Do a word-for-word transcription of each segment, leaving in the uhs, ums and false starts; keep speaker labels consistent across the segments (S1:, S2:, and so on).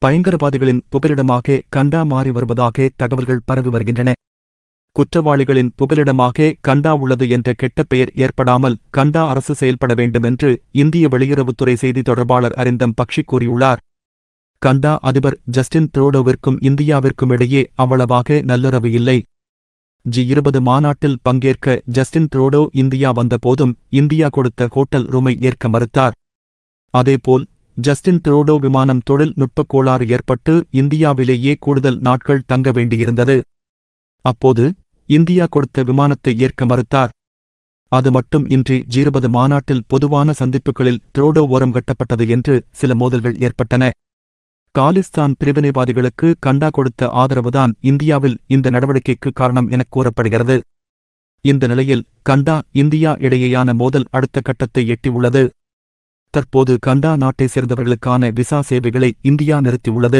S1: பயங்கரவாதிகளின் புகலிடமாக கண்டா மாறி வருவதாக தகவல்கள் பரவி வருகின்றன. குற்றவாளிகளின் புகலிடமாக கண்டா உள்ளது என்ற கெட்ட பெயர் ஏற்படாமல் கண்டா அரசு செயல்பட வேண்டும் என்று இந்திய வெளியுறவுத்துறை செய்தி தொடர்பாளர் அரிந்தம் பக்ஷி கூறியுள்ளார். கண்டா அதிபர் ஜஸ்டின் ட்ரூடோவிற்கும் இந்தியாவிற்கும் இடையே அவ்வளவாக நல்லுறவு இல்லை. ஜி இருபது மாநாட்டில் பங்கேற்க ஜஸ்டின் ட்ரூடோ இந்தியா வந்தபோதும் இந்தியா கொடுத்த ஹோட்டல் ரூமை ஏற்க மறுத்தார். அதேபோல் ஜஸ்டின் ட்ரூடோ விமானம் தொழில்நுட்பக் கோளாறு ஏற்பட்டு இந்தியாவிலேயே கூடுதல் நாட்கள் தங்க வேண்டியிருந்தது. அப்போது இந்தியா கொடுத்த விமானத்தை ஏற்க மறுத்தார். அது மட்டும் இன்றி ஜி இருபது மாநாட்டில் பொதுவான சந்திப்புகளில் ட்ரூடோ ஓரம் கட்டப்பட்டது என்று சில மோதல்கள் ஏற்பட்டன. காலிஸ்தான் பிரிவினைவாதிகளுக்கு கண்டா கொடுத்த ஆதரவுதான் இந்தியாவில் இந்த நடவடிக்கைக்கு காரணம் எனக் கூறப்படுகிறது. இந்த நிலையில் கண்டா இந்தியா இடையேயான மோதல் அடுத்த கட்டத்தை எட்டியுள்ளது. தற்போது கண்டா நாட்டை சேர்ந்தவர்களுக்கான விசா சேவைகளை இந்தியா நிறுத்தியுள்ளது.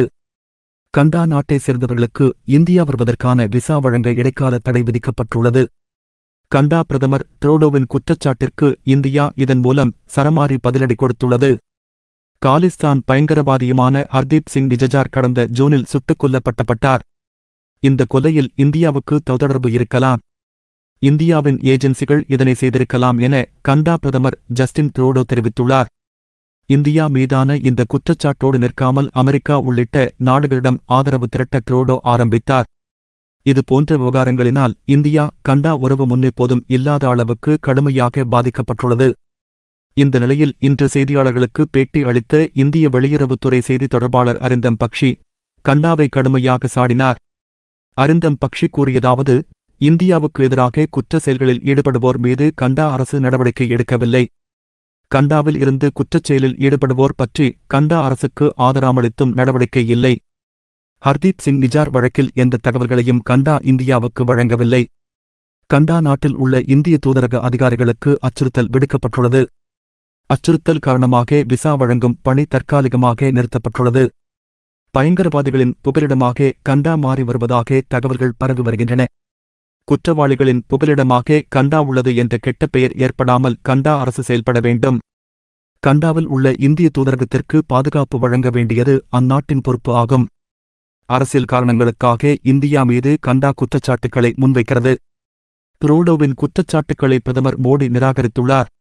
S1: கண்டா நாட்டை சேர்ந்தவர்களுக்கு இந்தியா வருவதற்கான விசா வழங்க இடைக்கால தடை விதிக்கப்பட்டுள்ளது. கண்டா பிரதமர் ட்ரூடோவின் குற்றச்சாட்டிற்கு இந்தியா இதன் மூலம் சரமாரி பதிலடி கொடுத்துள்ளது. காலிஸ்தான் பயங்கரவாதியுமான ஹர்தீப் சிங் நிஜார் கடந்த ஜூனில் சுட்டுக் கொல்லப்பட்டப்பட்டார். இந்த கொலையில் இந்தியாவுக்கு தொடர்பு இருக்கலாம், இந்தியாவின் ஏஜென்சிகள் இதனை செய்திருக்கலாம் என கண்டா பிரதமர் ஜஸ்டின் ட்ரூடோ தெரிவித்துள்ளார். இந்தியா மீதான இந்த குற்றச்சாட்டோடு நிற்காமல் அமெரிக்கா உள்ளிட்ட நாடுகளிடம் ஆதரவு திரட்ட ட்ரூடோ ஆரம்பித்தார். இதுபோன்ற விவகாரங்களினால் இந்தியா கண்டா உறவு முன்னெப்போதும் இல்லாத அளவுக்கு கடுமையாக பாதிக்கப்பட்டுள்ளது. இந்த நிலையில் இன்று செய்தியாளர்களுக்கு பேட்டி அளித்த இந்திய வெளியுறவுத்துறை செய்தி தொடர்பாளர் அரிந்தம் பக்ஷி கண்டாவை கடுமையாக சாடினார். அரிந்தம் பக்ஷி கூறியதாவது, இந்தியாவுக்கு எதிராக குற்ற செயல்களில் ஈடுபடுவோர் மீது கண்டா அரசு நடவடிக்கை எடுக்கவில்லை. கண்டாவில் இருந்து குற்றச் செயலில் ஈடுபடுவோர் பற்றி கண்டா அரசுக்கு ஆதரவளித்தும் நடவடிக்கை இல்லை. ஹர்தீப் சிங் நிஜார் வழக்கில் எந்த தகவல்களையும் கண்டா இந்தியாவுக்கு வழங்கவில்லை. கண்டா நாட்டில் உள்ள இந்திய தூதரக அதிகாரிகளுக்கு அச்சுறுத்தல் விடுக்கப்பட்டுள்ளது. அச்சுறுத்தல் காரணமாக விசா வழங்கும் பணி தற்காலிகமாக நிறுத்தப்பட்டுள்ளது. பயங்கரவாதிகளின் புகலிடமாக கண்டா மாறி வருவதாக தகவல்கள் பரவி வருகின்றன. குற்றவாளிகளின் புகலிடமாக கண்டா உள்ளது என்ற கெட்ட பெயர் ஏற்படாமல் கண்டா அரசு செயல்பட வேண்டும். கண்டாவில் உள்ள இந்திய தூதரகத்திற்கு பாதுகாப்பு வழங்க வேண்டியது அந்நாட்டின் பொறுப்பு ஆகும். அரசியல் காரணங்களுக்காக இந்தியா மீது கண்டா குற்றச்சாட்டுக்களை முன்வைக்கிறது. ட்ரூடோவின் குற்றச்சாட்டுக்களை பிரதமர் மோடி நிராகரித்துள்ளார்.